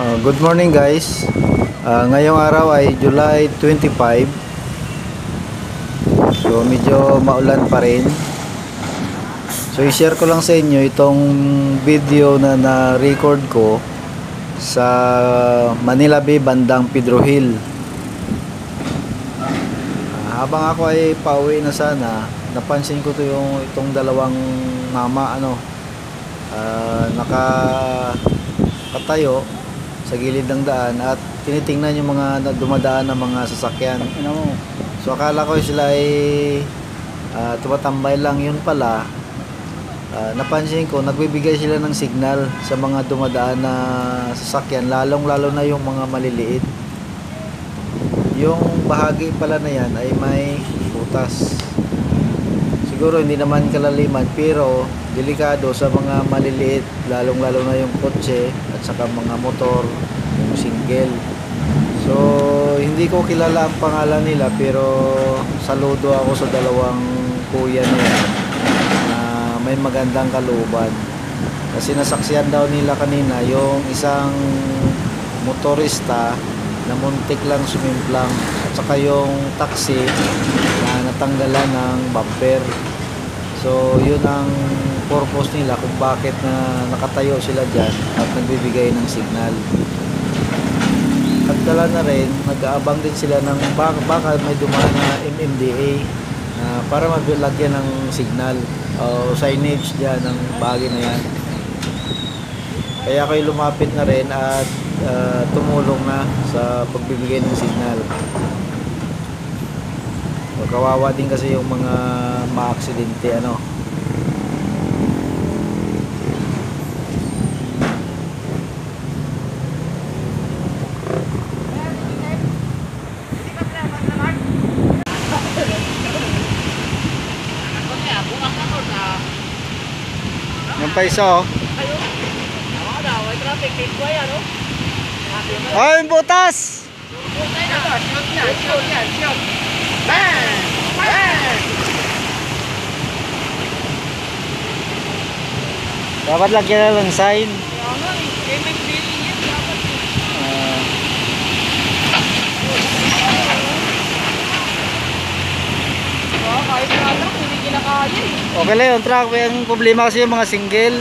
Good morning guys. Ngayong araw ay July 25. So medyo maulan pa rin. So i-share ko lang sa inyo itong video na na-record ko sa Manila Bay bandang Pedro Hill. Habang ako ay pauwi na sana, napansin ko itong dalawang mama nakatayo sa gilid ng daan at tinitingnan yung mga dumadaan ng mga sasakyan. So akala ko sila ay tumatambay lang, yun pala napansin ko nagbibigay sila ng signal sa mga dumadaan na sasakyan, lalong lalo na yung mga maliliit. Yung bahagi pala na yan ay may butas. Siguro hindi naman kalaliman pero delikado sa mga maliliit, lalong lalo na yung kotse at saka mga motor, yung single. So hindi ko kilala ang pangalan nila pero saludo ako sa dalawang kuya nila na may magandang kalooban, kasi nasaksihan daw nila kanina yung isang motorista na muntik lang sumimplang at saka yung taxi na natanggalan ng bumper. So yun ang purpose nila kung bakit na nakatayo sila dyan at nagbibigay ng signal. At dala na rin, nag-aabang din sila ng baka may dumaan na MMDA para maglagyan ng signal o signage dyan ng bahagi na yan. Kaya kayo lumapit na rin at tumulong na sa pagbibigay ng signal. Kawawa din kasi yung mga maaksidente Yung pa isa oh, yung butas. Dapat lagyan na lang sign. Okay lang yung truck. Ang problema kasi yung mga single.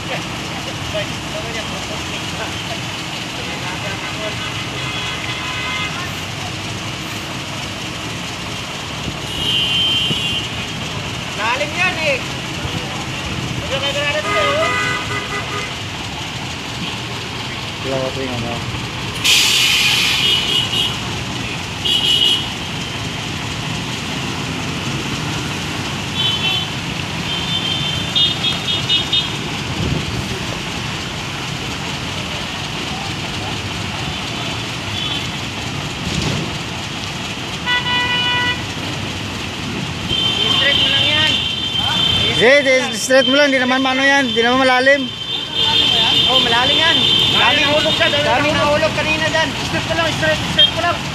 Lalim yan eh. Wala ko yung ano. I-straight mo lang yan. Straight mo lang, di naman mano yan, di naman malalim. Oh, malalim yan. Daming hulog siya. Daming nahulog kanina dyan. Straight mo lang, straight mo lang.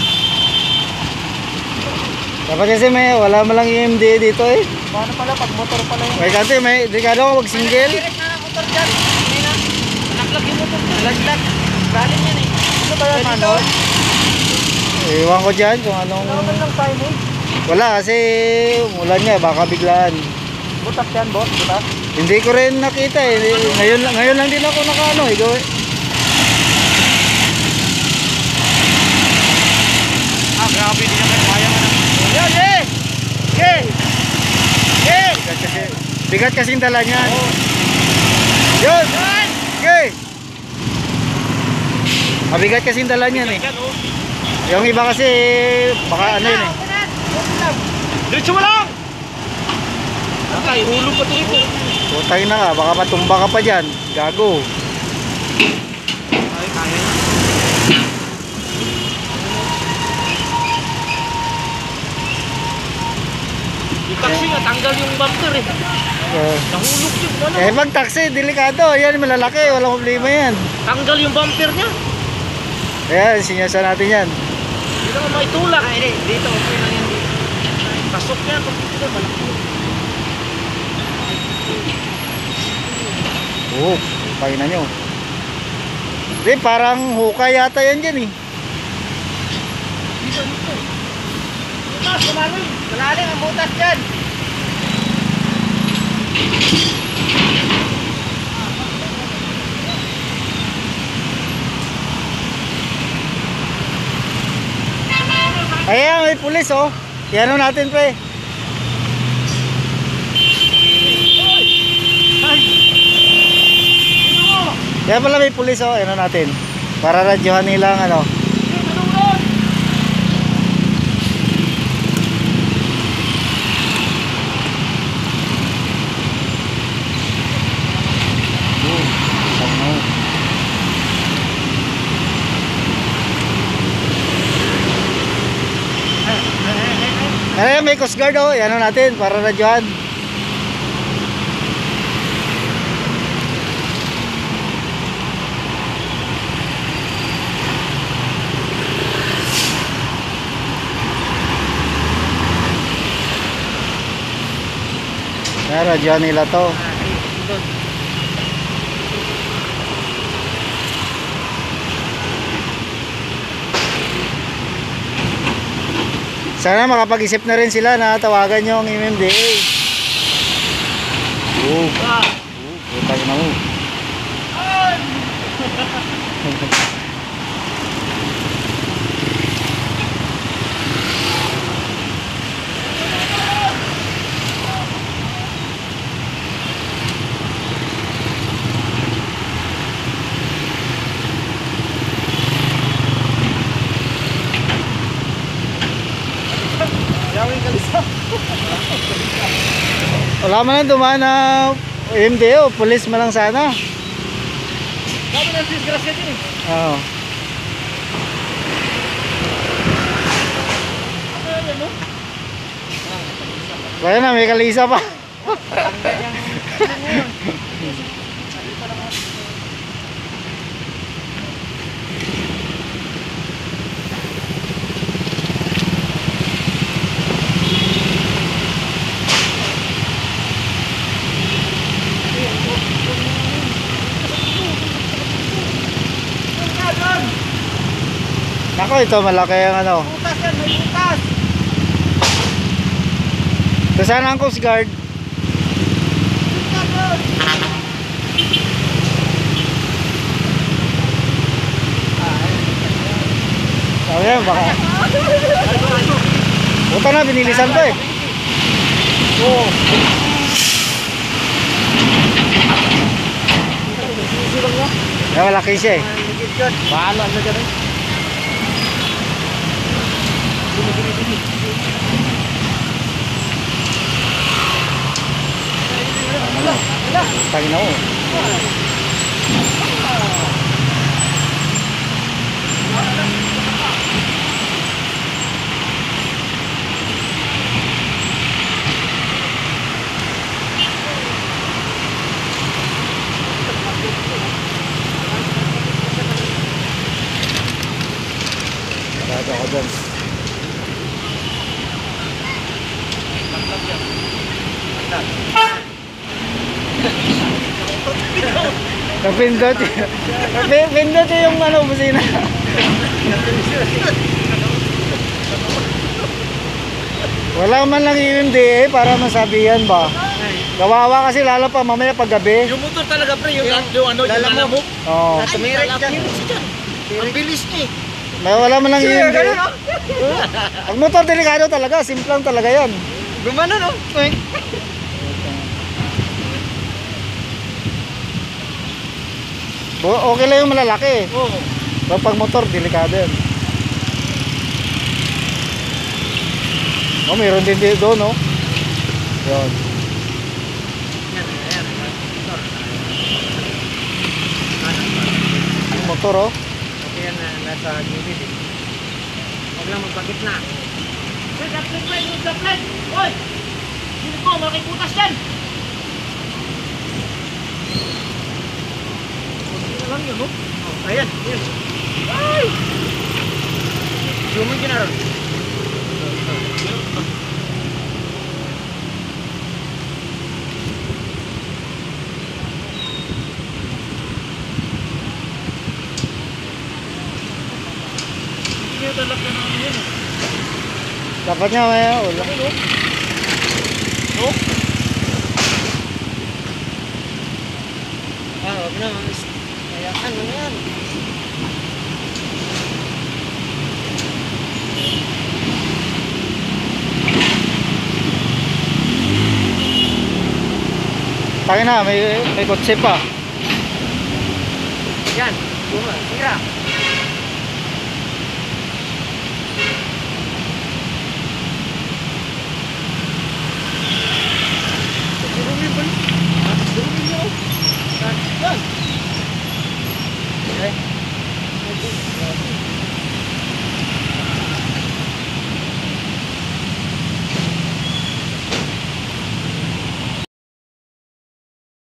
Dapat kasi wala mo lang EMD dito eh. Paano pala pag motor pala yun? May kante, may delikado ako mag single. Direct na ang motor dyan. Kanina. Nalaglag yung motor dyan. Nalaglag. Galing yan eh. Ano ba yan? Ano? Iwan ko dyan kung anong... Naman lang signage. Wala kasi umulan nga, baka biglaan. Butas yan, boss. Butas. Hindi ko rin nakita eh. Ngayon lang din ako nakaano eh. Grabe din naman. Kaya mo na. Yan eh! Okay! Okay! Bigat kasing dala niyan. Oh. Yun! Yan! Okay! Mabigat kasing dala niyan eh. Yan oh. Yung iba kasi baka ano yun eh. Diretso mo lang! Ay, hulog pa ito. Putay na ka, baka matumba ka pa dyan. Gago. Ay, kaya. Yung taxi nga, tanggal yung bumper eh. Nahulog yun. Ano? Pag taxi, delikado. Yan, malalaki. Walang problema yan. Tanggal yung bumper niya. Ayan, sinyasa natin yan. Hindi naman maitulak. Ay, dito, okay lang yan. Pasok niya, dito, malaki. Oo, pakinan nyo. Hindi, parang hukay yata yan dyan eh. Dito. Butas, malalim. Malalim ang butas dyan. Ayan, may pulis oh. Yan natin pre. Kaya pala may pulis oh, ano natin. Para radyohan nila ang ano. Ayan, may Coast Guard oh, ano natin para radyohan. Ayan, radyohan nila to. Sana makapag-isip na rin sila na tawagan yung MMDA. Putang na mo. Wala man lang dumaan na MDO, police man lang sana. Dami na disgrasya din eh. Oo. Kaya na, may kalisa pa. Nako, ito malaki ang ano. Butas yan, may butas. So sana ang Coast Guard. Ayan, baka. Buta na, binilisan ko eh. Oo. Ay, malaki siya eh. Bahala na dyan eh. Tangin ako. Sarado ako dyan. Napindot. Napindot yung ano, busina. Wala man lang yun eh, para masabihan ba. Kawawa kasi lalo pa mamaya pag gabi. Yung motor talaga pre, yung ano, yung lalamog. Oo. Tumirik dyan. Ang bilis niya eh. May wala man lang yun eh. Ang motor delikado talaga, simplang talaga yan. Gumano no? Okay lang yung malalaki. Oo. Pero pag motor, delikado yan. Oh, mayroon din dito doon, no? Yun. Yung motor, oh. Okay yan na nasa gilid eh. Huwag lang magpagit na. Uy, saplet pa yung saplet! Uy! Sino ko, malaki putas dyan! Kunti na lang yun, no? Oh, ayan, ayan. Ay! Zoom in na ron. Hindi yung talak na namin yun eh. Dapat nga, may ulo. Oh? Ah, wag na. Kaya ano yan? Tayo na, may kotse pa. Yan. Sira.